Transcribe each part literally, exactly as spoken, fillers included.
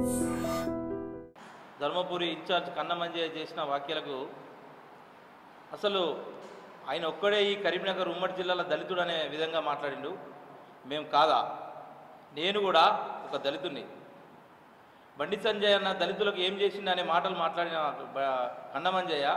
Dharmapuri incharge కన్నమంజయ్య చేసిన వ్యాఖ్యలకు అసలు ఆయన ఒక్కడే ఈ కరీంనగర్ ఉమ్మడి జిల్లాల దళితుడు అనే విధంగా మాట్లాడిండు. మేము కాదా, నేను కూడా ఒక దళితుడిని. బండి సంజయ్ అన్న దళితులకు ఏం చేసిండు అనే మాటలు మాట్లాడిన కన్నమంజయ్య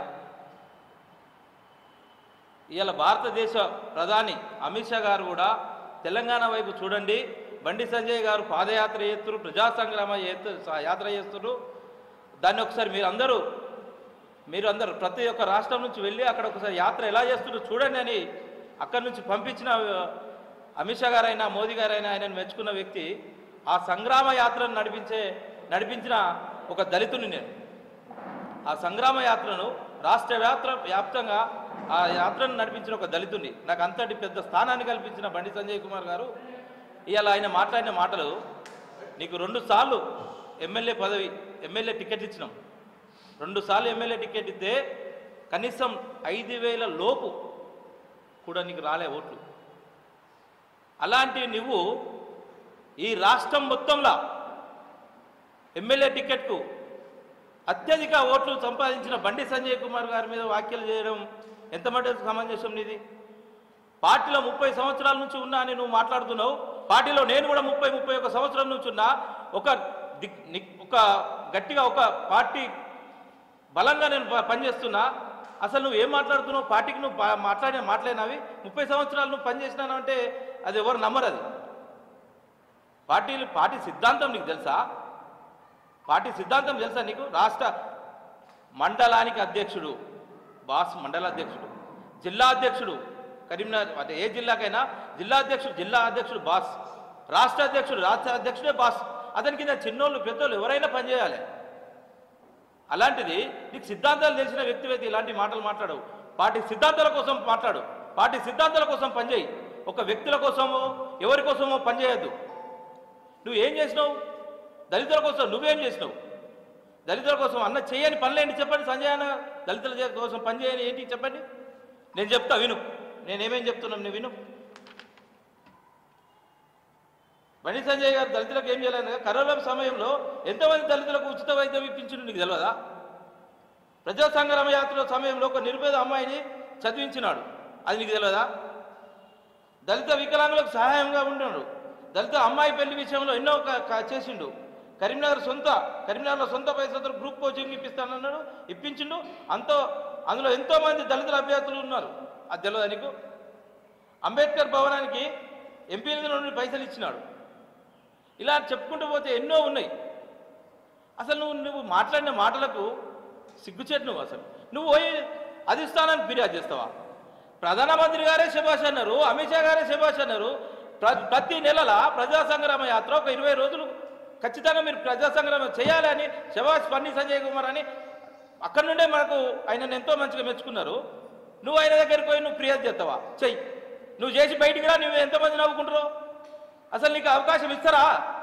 ఇవాళ భారతదేశ ప్రధాని అమిత్ షా గారు కూడా తెలంగాణ వైపు చూడండి, బండి సంజయ్ గారు పాదయాత్ర చేస్తున్నారు, ప్రజా సంగ్రామ యాత్ర చేస్తున్నారు, దాన్ని ఒకసారి మీరు అందరూ మీరు అందరూ ప్రతి ఒక్క రాష్ట్రం నుంచి వెళ్ళి అక్కడ ఒకసారి యాత్ర ఎలా చేస్తున్నారో చూడండి అని అక్కడి నుంచి పంపించిన అమిత్ షా గారైనా మోదీ గారైనా ఆయనను మెచ్చుకున్న వ్యక్తి ఆ సంగ్రామ యాత్రను నడిపించే నడిపించిన ఒక దళితుని నేను. ఆ సంగ్రామ యాత్రను రాష్ట్ర వ్యాప్త వ్యాప్తంగా ఆ యాత్రను నడిపించిన ఒక దళితుని, నాకు అంతటి పెద్ద స్థానాన్ని కల్పించిన బండి సంజయ్ కుమార్ గారు ఇవాళ ఆయన మాట్లాడిన మాటలు, నీకు రెండు సార్లు ఎమ్మెల్యే పదవి ఎమ్మెల్యే టికెట్ ఇచ్చినాం, రెండు సార్లు ఎమ్మెల్యే టికెట్ ఇస్తే కనీసం ఐదు వేల లోపు కూడా నీకు రాలే ఓట్లు. అలాంటి నువ్వు ఈ రాష్ట్రం మొత్తంలో ఎమ్మెల్యే టికెట్కు అత్యధిక ఓట్లు సంపాదించిన బండి సంజయ్ కుమార్ గారి మీద వ్యాఖ్యలు చేయడం ఎంత మటుకు సమంజసం నీది? పార్టీలో ముప్పై సంవత్సరాల నుంచి ఉన్నా అని నువ్వు మాట్లాడుతున్నావు. పార్టీలో నేను కూడా ముప్పై ముప్పై ఒక సంవత్సరం నుంచి ఉన్నా. ఒక దిక్ ఒక గట్టిగా ఒక పార్టీ బలంగా నేను పనిచేస్తున్నా. అసలు నువ్వు ఏం మాట్లాడుతున్నావు? పార్టీకి నువ్వు మాట్లాడిన మాట్లాడినవి ముప్పై సంవత్సరాలు నువ్వు పనిచేసినావు అంటే అది ఎవరు నమ్మరు. అది పార్టీలు పార్టీ సిద్ధాంతం నీకు తెలుసా? పార్టీ సిద్ధాంతం తెలుసా నీకు? రాష్ట్ర మండలానికి అధ్యక్షుడు బాస్, మండల అధ్యక్షుడు, జిల్లా అధ్యక్షుడు, కరీంనగర్ అంటే ఏ జిల్లాకైనా జిల్లా అధ్యక్షుడు జిల్లా అధ్యక్షుడు బాస్, రాష్ట్ర అధ్యక్షుడు రాష్ట్ర అధ్యక్షుడే బాస్. అతని కింద చిన్నోళ్ళు పెద్దోళ్ళు ఎవరైనా పనిచేయాలి. అలాంటిది నీకు సిద్ధాంతాలు తెలిసిన వ్యక్తి అయితే ఇలాంటి మాటలు మాట్లాడవు. పార్టీ సిద్ధాంతాల కోసం మాట్లాడు, పార్టీ సిద్ధాంతాల కోసం పనిచేయి. ఒక వ్యక్తుల కోసమో ఎవరి కోసమో పనిచేయద్దు. నువ్వు ఏం చేసినావు? దళితుల కోసం నువ్వేం చేసినావు? దళితుల కోసం అన్న చేయని పనులేంటి చెప్పండి. సంజయ్ అన్న దళితుల కోసం పనిచేయని ఏంటి చెప్పండి. నేను చెప్తా విను, నేనేమేం చెప్తున్నాను నువ్వు విను. బండి సంజయ్ గారు దళితులకు ఏం చేయాలన్నా కరోనా సమయంలో ఎంతమంది దళితులకు ఉచిత వైద్యం ఇప్పించిండు నీకు తెలియదా? ప్రజా సంగ్రామ యాత్ర సమయంలో ఒక నిరుపేద అమ్మాయిని చదివించినాడు, అది నీకు తెలియదా? దళిత వికలాంగులకు సహాయంగా ఉన్నాడు. దళిత అమ్మాయి పెళ్లి విషయంలో ఎన్నో చేసిండు. కరీంనగర్ సొంత కరీంనగర్లో సొంత పైసలతో గ్రూప్ కోచింగ్ ఇప్పిస్తానన్నాడు, ఇప్పించిండు. అంతో అందులో ఎంతోమంది దళితుల అభ్యర్థులు ఉన్నారు, అది తెలియదా నీకు? అంబేద్కర్ భవనానికి ఎంపీ నుండి పైసలు ఇచ్చినాడు. ఇలా చెప్పుకుంటూ పోతే ఎన్నో ఉన్నాయి. అసలు నువ్వు నువ్వు మాట్లాడిన మాటలకు సిగ్గుచేటు. నువ్వు అసలు నువ్వు పోయి అధిష్టానాన్ని ఫిర్యాదు చేస్తావా? ప్రధానమంత్రి గారే శభాష్ అన్నారు, అమిత్ షా గారే శభాష్ అన్నారు. ప్ర ప్రతి నెలల ప్రజా సంగ్రామ యాత్ర ఒక ఇరవై రోజులు ఖచ్చితంగా మీరు ప్రజా సంగ్రామం చేయాలి అని శభాష్ బండి సంజయ్ కుమార్ అని అక్కడి నుండే మనకు ఆయనను ఎంతో మంచిగా మెచ్చుకున్నారు. నువ్వు ఆయన దగ్గరికి పోయి నువ్వు ఫిర్యాదు చేస్తావా? చెయ్యి. నువ్వు చేసి బయటికి రా, నువ్వు ఎంతమంది నవ్వుకుంటారో. అసలు నీకు అవకాశం ఇస్తారా?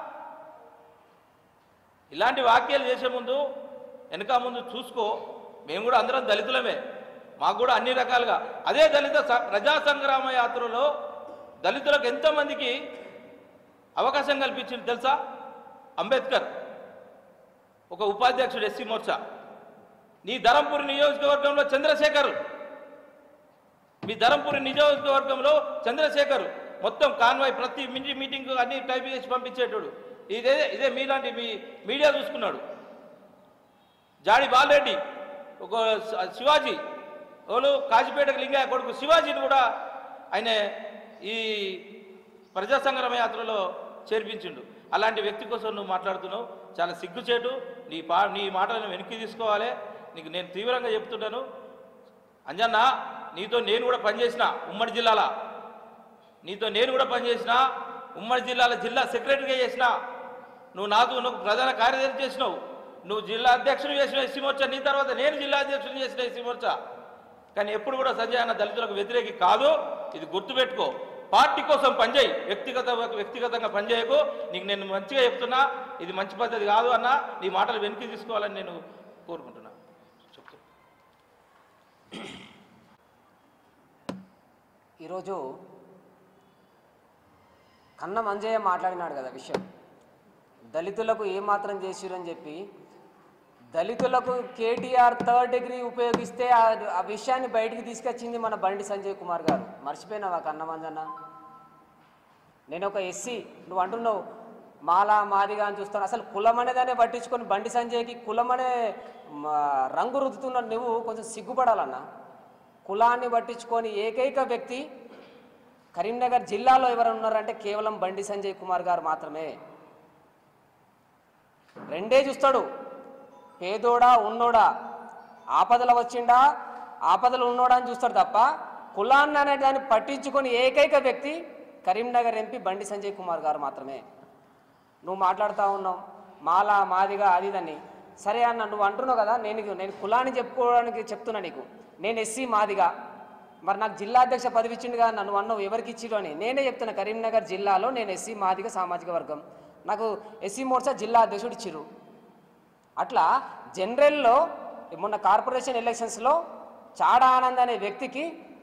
ఇలాంటి వాక్యాలు చేసే ముందు వెనక ముందు చూసుకో. మేము కూడా అందరం దళితులమే, మాకు కూడా అన్ని రకాలుగా అదే దళిత ప్రజా సంగ్రామ యాత్రలో దళితులకు ఎంతోమందికి అవకాశం కల్పించింది తెలుసా? అంబేద్కర్ ఒక ఉపాధ్యక్షుడు ఎస్సీ మోర్చా. నీ ధరంపూరి నియోజకవర్గంలో చంద్రశేఖర్, మీ ధరంపూరి నియోజకవర్గంలో చంద్రశేఖర్ మొత్తం కాన్వాయ్ ప్రతి మినీ మీటింగ్ అన్ని టైప్ చేసి పంపించేటోడు. ఇదే ఇదే మీలాంటి మీ మీడియా చూసుకున్నాడు. జాడి బాలరెడ్డి, ఒక శివాజీ వాళ్ళు కాజీపేటకు లింగయ్య కొడుకు శివాజీని కూడా ఆయన ఈ ప్రజా సంగ్రామ యాత్రలో చేర్పించిండు. అలాంటి వ్యక్తి కోసం నువ్వు మాట్లాడుతున్నావు, చాలా సిగ్గుచేటు. నీ పా నీ మాటలను వెనక్కి తీసుకోవాలి. నీకు నేను తీవ్రంగా చెప్తున్నాను. అంజన్న, నీతో నేను కూడా పనిచేసిన ఉమ్మడి జిల్లాల నీతో నేను కూడా పనిచేసిన ఉమ్మడి జిల్లాల జిల్లా సెక్రటరీగా చేసిన. నువ్వు నాతో నువ్వు ప్రధాన కార్యదర్శి చేసినావు, నువ్వు జిల్లా అధ్యక్షుడు చేసిన ఎస్సీ మోర్చా, నీ తర్వాత నేను జిల్లా అధ్యక్షుడు చేసిన ఎస్సీ మోర్చా. కానీ ఎప్పుడు కూడా సంజయ్ అన్న దళితులకు వ్యతిరేకి కాదు, ఇది గుర్తుపెట్టుకో. పార్టీ కోసం పనిచేయి, వ్యక్తిగత వ్యక్తిగతంగా పనిచేయకు. నీకు నేను మంచిగా చెప్తున్నా, ఇది మంచి పద్ధతి కాదు అన్న. నీ మాటలు వెనక్కి తీసుకోవాలని నేను కోరుకుంటున్నా. చెప్తా. ఈరోజు కన్నమంజయ్య మాట్లాడినాడు కదా విషయం, దళితులకు ఏమాత్రం చేసిరని చెప్పి దళితులకు కేటీఆర్ థర్డ్ డిగ్రీ ఉపయోగిస్తే ఆ విషయాన్ని బయటికి తీసుకొచ్చింది మన బండి సంజయ్ కుమార్ గారు. మర్చిపోయినావా కన్నమంజన్న? నేను ఒక ఎస్సీ, నువ్వు అంటున్నావు మాలా మాదిగా అని చూస్తాను. అసలు కులం అనేదాన్ని పట్టించుకొని బండి సంజయ్కి కులం అనే రంగు రుద్దుతున్న నువ్వు కొంచెం సిగ్గుపడాలన్నా. కులాన్ని పట్టించుకొని ఏకైక వ్యక్తి కరీంనగర్ జిల్లాలో ఎవరు ఉన్నారంటే కేవలం బండి సంజయ్ కుమార్ గారు మాత్రమే. రెండే చూస్తాడు, పేదోడా ఉన్నోడా, ఆపదలు వచ్చిండా ఆపదలు ఉన్నోడా అని చూస్తాడు తప్ప కులాన్ని అనే దాన్ని పట్టించుకొని ఏకైక వ్యక్తి కరీంనగర్ ఎంపీ బండి సంజయ్ కుమార్ గారు మాత్రమే. నువ్వు మాట్లాడుతూ ఉన్నావు మాలా మాదిగా అది దాన్ని. సరే అన్న, నువ్వు అంటున్నావు కదా, నేను నేను కులాన్ని చెప్పుకోవడానికి చెప్తున్నా నీకు. నేను ఎస్సీ మాదిగా, మరి నాకు జిల్లా అధ్యక్ష పదవి ఇచ్చిండు కదా, నన్ను అన్నావు ఎవరికి ఇచ్చిరు అని. నేనే చెప్తున్నా, కరీంనగర్ జిల్లాలో నేను ఎస్సీ మాదిగా సామాజిక వర్గం, నాకు ఎస్సీ మోర్చా జిల్లా అధ్యక్షుడు ఇచ్చిరు. అట్లా జనరల్లో మొన్న కార్పొరేషన్ ఎలక్షన్స్లో చాడా ఆనంద్ అనే వ్యక్తికి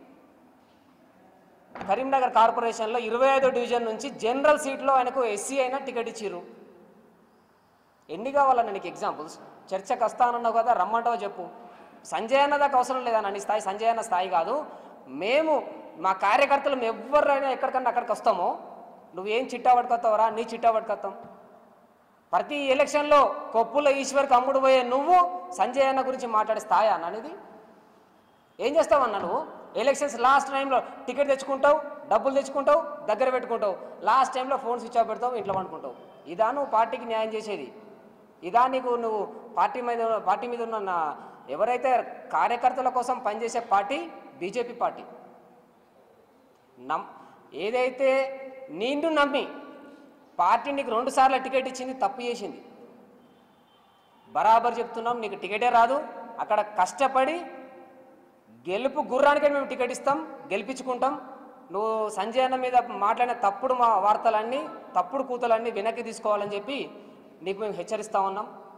కరీంనగర్ కార్పొరేషన్లో ఇరవై ఐదో డివిజన్ నుంచి జనరల్ సీట్లో ఆయనకు ఎస్సీ అయినా టికెట్ ఇచ్చిర్రు. ఎన్ని కావాలన్న నీకు ఎగ్జాంపుల్స్? చర్చకు వస్తానన్నావు కదా, రమ్మంటావు చెప్పు. సంజయ్ అన్న దాకా అవసరం లేదన్న, నీ స్థాయి సంజయ్ అన్న స్థాయి కాదు. మేము మా కార్యకర్తలు ఎవరైనా ఎక్కడికన్నా అక్కడికి వస్తామో, నువ్వేం చిట్టా పట్టుకొస్తావురా, నీ చిట్టా పట్టుకొస్తాం. ప్రతి ఎలక్షన్లో కొప్పుల ఈశ్వర్కి అమ్ముడు పోయే నువ్వు సంజయ్ అన్న గురించి మాట్లాడే స్థాయి అన్న అనేది? ఏం చేస్తావన్నా నువ్వు? ఎలక్షన్స్ లాస్ట్ టైంలో టికెట్ తెచ్చుకుంటావు, డబ్బులు తెచ్చుకుంటావు, దగ్గర పెట్టుకుంటావు, లాస్ట్ టైంలో ఫోన్ స్విచ్ ఆఫ్ పెడతావు, ఇంట్లో పండుకుంటావు. ఇదా నువ్వు పార్టీకి న్యాయం చేసేది? ఇదా నీకు నువ్వు పార్టీ మీద పార్టీ మీద ఉన్న ఎవరైతే కార్యకర్తల కోసం పనిచేసే పార్టీ బీజేపీ పార్టీ. నమ్ ఏదైతే నిన్ను నమ్మి పార్టీ నీకు రెండు సార్లు టికెట్ ఇచ్చింది, తప్పు చేసింది. బరాబర్ చెప్తున్నాం, నీకు టికెటే రాదు. అక్కడ కష్టపడి గెలుపు గుర్రానికే మేము టికెట్ ఇస్తాం, గెలిపించుకుంటాం. నువ్వు సంజయ్ అన్న మీద మాట్లాడిన తప్పుడు మా వార్తలన్నీ, తప్పుడు కూతలన్నీ వెనక్కి తీసుకోవాలని చెప్పి నీకు మేము హెచ్చరిస్తూ ఉన్నాం.